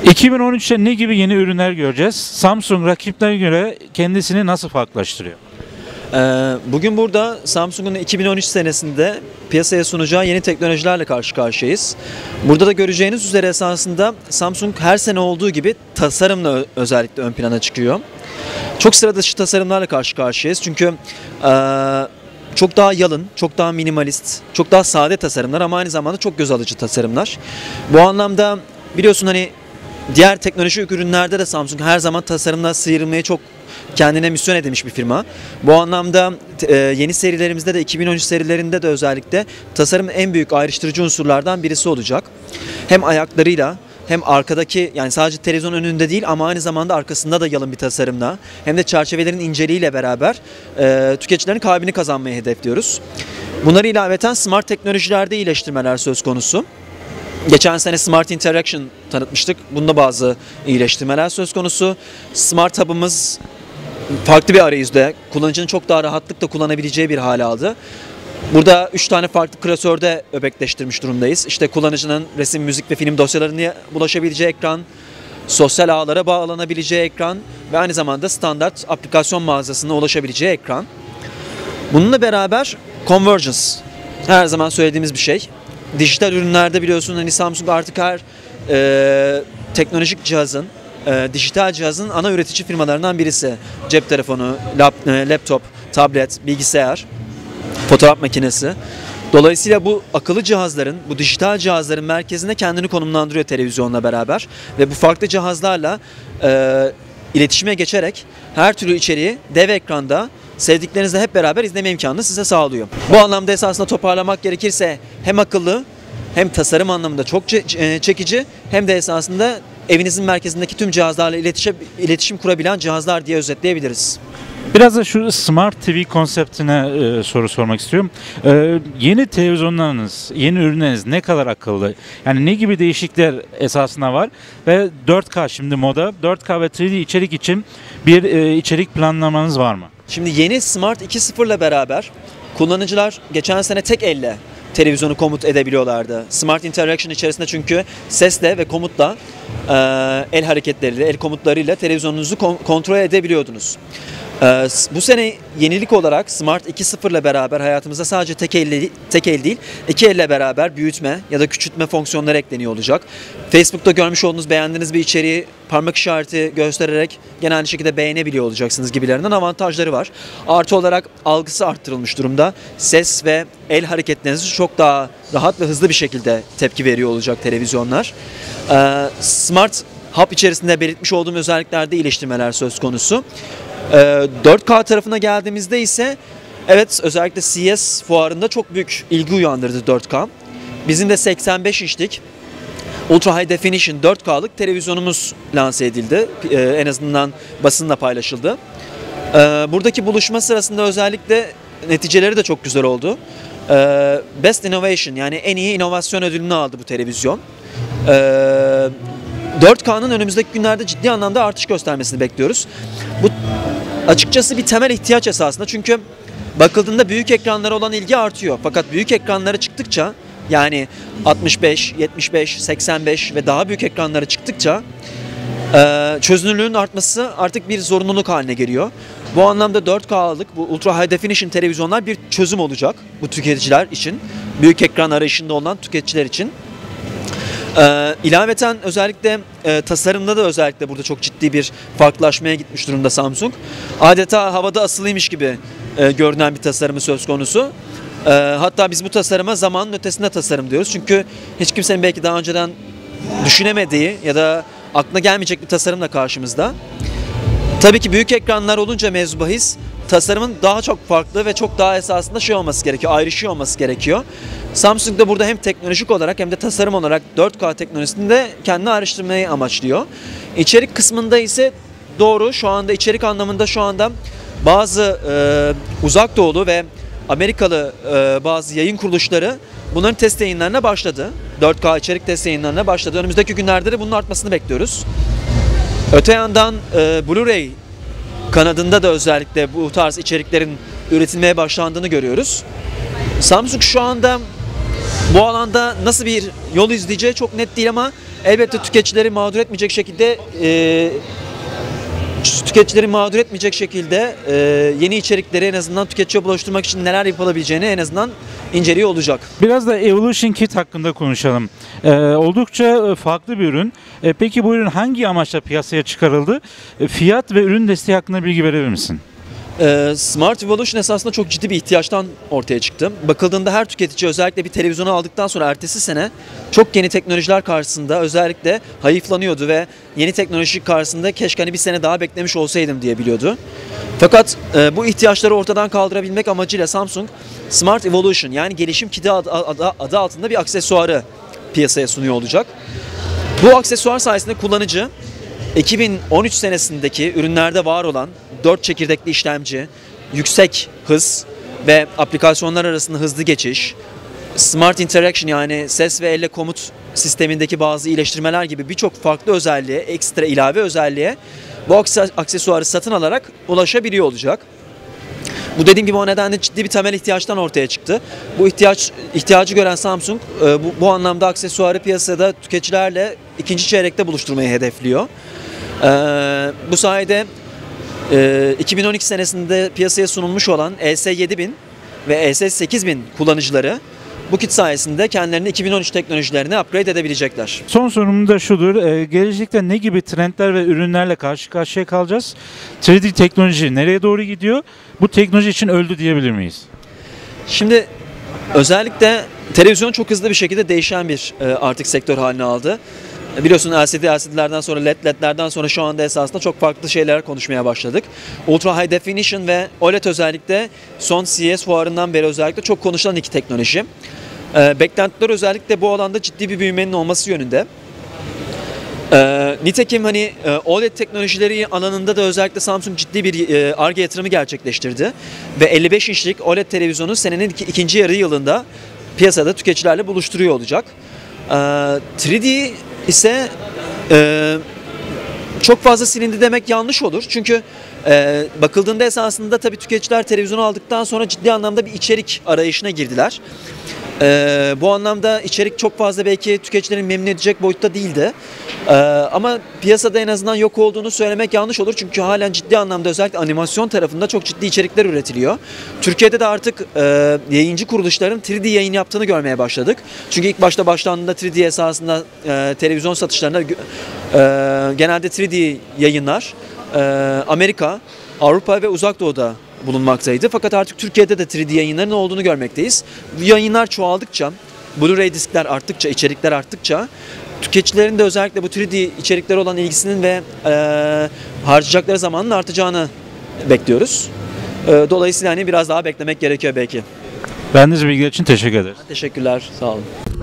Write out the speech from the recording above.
2013'te ne gibi yeni ürünler göreceğiz? Samsung rakiplerine göre kendisini nasıl farklılaştırıyor? Bugün burada Samsung'un 2013 senesinde piyasaya sunacağı yeni teknolojilerle karşı karşıyayız. Burada da göreceğiniz üzere esasında Samsung her sene olduğu gibi tasarımla özellikle ön plana çıkıyor. Çok sıra dışı tasarımlarla karşı karşıyayız çünkü çok daha yalın, çok daha minimalist, çok daha sade tasarımlar ama aynı zamanda çok göz alıcı tasarımlar. Bu anlamda biliyorsun hani diğer teknolojik ürünlerde de Samsung her zaman tasarımla sıyrılmayı çok kendine misyon edinmiş bir firma. Bu anlamda yeni serilerimizde de 2013 serilerinde de özellikle tasarım en büyük ayrıştırıcı unsurlardan birisi olacak. Hem ayaklarıyla hem arkadaki yani sadece televizyon önünde değil ama aynı zamanda arkasında da yalın bir tasarımla hem de çerçevelerin inceliğiyle beraber tüketicilerin kalbini kazanmayı hedefliyoruz. Bunları ilaveten smart teknolojilerde iyileştirmeler söz konusu. Geçen sene Smart Interaction tanıtmıştık. Bunda bazı iyileştirmeler söz konusu. Smart Hub'ımız farklı bir arayüzde, kullanıcının çok daha rahatlıkla kullanabileceği bir hale aldı. Burada 3 tane farklı klasörde öbekleştirmiş durumdayız. İşte kullanıcının resim, müzik ve film dosyalarına ulaşabileceği ekran, sosyal ağlara bağlanabileceği ekran ve aynı zamanda standart aplikasyon mağazasına ulaşabileceği ekran. Bununla beraber Convergence, her zaman söylediğimiz bir şey. Dijital ürünlerde biliyorsun hani Samsung artık her teknolojik cihazın, dijital cihazın ana üretici firmalarından birisi. Cep telefonu, laptop, tablet, bilgisayar, fotoğraf makinesi. Dolayısıyla bu akıllı cihazların, bu dijital cihazların merkezine kendini konumlandırıyor televizyonla beraber. Ve bu farklı cihazlarla iletişime geçerek her türlü içeriği dev ekranda sevdiklerinizle hep beraber izleme imkanını size sağlıyor. Bu anlamda esasında toparlamak gerekirse hem akıllı hem tasarım anlamında çok çekici hem de esasında evinizin merkezindeki tüm cihazlarla iletişim kurabilen cihazlar diye özetleyebiliriz. Biraz da şu Smart TV konseptine soru sormak istiyorum. Yeni televizyonlarınız, yeni ürünleriniz ne kadar akıllı? Yani ne gibi değişiklikler esasında var? Ve 4K şimdi moda. 4K ve 3D içerik için bir içerik planlamanız var mı? Şimdi yeni Smart 2.0 ile beraber kullanıcılar geçen sene tek elle televizyonu komut edebiliyorlardı. Smart Interaction içerisinde çünkü sesle ve komutla el hareketleriyle, el komutlarıyla televizyonunuzu kontrol edebiliyordunuz. Bu sene yenilik olarak Smart 2.0 ile beraber hayatımıza sadece tek el değil, iki elle beraber büyütme ya da küçültme fonksiyonları ekleniyor olacak. Facebook'ta görmüş olduğunuz beğendiğiniz bir içeriği parmak işareti göstererek genel şekilde beğenebiliyor olacaksınız gibilerinden avantajları var. Artı olarak algısı arttırılmış durumda. Ses ve el hareketlerinizi çok daha rahat ve hızlı bir şekilde tepki veriyor olacak televizyonlar. Smart Hub içerisinde belirtmiş olduğum özelliklerde iyileştirmeler söz konusu. 4K tarafına geldiğimizde ise evet özellikle CES fuarında çok büyük ilgi uyandırdı 4K. Bizim de 85 inçlik Ultra High Definition 4K'lık televizyonumuz lanse edildi. En azından basınla paylaşıldı. Buradaki buluşma sırasında özellikle neticeleri de çok güzel oldu. Best Innovation yani en iyi inovasyon ödülünü aldı bu televizyon. 4K'nın önümüzdeki günlerde ciddi anlamda artış göstermesini bekliyoruz. Bu açıkçası bir temel ihtiyaç esasında çünkü bakıldığında büyük ekranlara olan ilgi artıyor. Fakat büyük ekranlara çıktıkça yani 65, 75, 85 ve daha büyük ekranlara çıktıkça çözünürlüğün artması artık bir zorunluluk haline geliyor. Bu anlamda 4K'lık bu Ultra High Definition televizyonlar bir çözüm olacak bu tüketiciler için. Büyük ekran arayışında olan tüketiciler için. İlaveten özellikle tasarımda da özellikle burada çok ciddi bir farklılaşmaya gitmiş durumda Samsung. Adeta havada asılıymış gibi görünen bir tasarımı söz konusu. Hatta biz bu tasarıma zamanın ötesinde tasarım diyoruz. Çünkü hiç kimsenin belki daha önceden düşünemediği ya da aklına gelmeyecek bir tasarımla karşımızda. Tabii ki büyük ekranlar olunca mevzu bahis tasarımın daha çok farklı ve çok daha esasında olması gerekiyor, ayrışıyor olması gerekiyor. Samsung da burada hem teknolojik olarak hem de tasarım olarak 4K teknolojisini de kendine ayrıştırmayı amaçlıyor. İçerik kısmında ise doğru şu anda içerik anlamında şu anda bazı uzak doğulu ve Amerikalı bazı yayın kuruluşları bunların test yayınlarına başladı. 4K içerik test yayınlarına başladı. Önümüzdeki günlerde de bunun artmasını bekliyoruz. Öte yandan Blu-ray kanadında da özellikle bu tarz içeriklerin üretilmeye başlandığını görüyoruz. Samsung şu anda bu alanda nasıl bir yol izleyeceği çok net değil ama elbette tüketicileri mağdur etmeyecek şekilde yeni içerikleri en azından tüketiciye ulaştırmak için neler yapılabileceğini en azından inceliyor olacak. Biraz da Evolution Kit hakkında konuşalım. Oldukça farklı bir ürün. Peki bu ürün hangi amaçla piyasaya çıkarıldı? Fiyat ve ürün desteği hakkında bilgi verebilir misin? Smart Evolution esasında çok ciddi bir ihtiyaçtan ortaya çıktı. Bakıldığında her tüketici özellikle bir televizyonu aldıktan sonra ertesi sene çok yeni teknolojiler karşısında özellikle hayıflanıyordu ve yeni teknoloji karşısında keşke hani bir sene daha beklemiş olsaydım diyebiliyordu. Fakat bu ihtiyaçları ortadan kaldırabilmek amacıyla Samsung Smart Evolution yani gelişim kiti adı altında bir aksesuarı piyasaya sunuyor olacak. Bu aksesuar sayesinde kullanıcı 2013 senesindeki ürünlerde var olan 4 çekirdekli işlemci, yüksek hız ve aplikasyonlar arasında hızlı geçiş, Smart Interaction yani ses ve elle komut sistemindeki bazı iyileştirmeler gibi birçok farklı özelliğe, ekstra ilave özelliğe bu aksesuarı satın alarak ulaşabiliyor olacak. Bu dediğim gibi o nedenle ciddi bir temel ihtiyaçtan ortaya çıktı. Bu ihtiyacı gören Samsung bu anlamda aksesuarı piyasada tüketicilerle ikinci çeyrekte buluşturmayı hedefliyor. Bu sayede 2012 senesinde piyasaya sunulmuş olan ES7000 ve ES8000 kullanıcıları bu kit sayesinde kendilerini 2013 teknolojilerine upgrade edebilecekler. Son sorum da şudur. Gelecekte ne gibi trendler ve ürünlerle karşı karşıya kalacağız? 3D teknoloji nereye doğru gidiyor? Bu teknoloji için öldü diyebilir miyiz? Şimdi özellikle televizyon çok hızlı bir şekilde değişen bir artık sektör haline aldı. Biliyorsun LCD'lerden sonra LED'lerden sonra şu anda esasında çok farklı şeyler konuşmaya başladık. Ultra High Definition ve OLED özellikle son CES fuarından beri özellikle çok konuşulan iki teknoloji. Beklentiler özellikle bu alanda ciddi bir büyümenin olması yönünde. Nitekim hani OLED teknolojileri alanında da özellikle Samsung ciddi bir Ar-Ge yatırımı gerçekleştirdi. Ve 55 inçlik OLED televizyonu senenin ikinci yarı yılında piyasada tüketicilerle buluşturuyor olacak. 3D ise çok fazla silindi demek yanlış olur. Çünkü bakıldığında esasında tabii tüketiciler televizyonu aldıktan sonra ciddi anlamda bir içerik arayışına girdiler. Bu anlamda içerik çok fazla belki tüketicilerin memnun edecek boyutta değildi. Ama piyasada en azından yok olduğunu söylemek yanlış olur. Çünkü halen ciddi anlamda özellikle animasyon tarafında çok ciddi içerikler üretiliyor. Türkiye'de de artık yayıncı kuruluşların 3D yayın yaptığını görmeye başladık. Çünkü ilk başta başlandığında 3D esasında televizyon satışlarında genelde 3D yayınlar Amerika, Avrupa ve Uzak Doğu'da bulunmaktaydı. Fakat artık Türkiye'de de 3D yayınların olduğunu görmekteyiz. Bu yayınlar çoğaldıkça, Blu-ray diskler arttıkça, içerikler arttıkça tüketicilerin de özellikle bu 3D içeriklere olan ilgisinin ve harcayacakları zamanın artacağını bekliyoruz. Dolayısıyla hani biraz daha beklemek gerekiyor belki. Verdiğiniz bilgiler için teşekkür ederiz. Teşekkürler, sağ olun.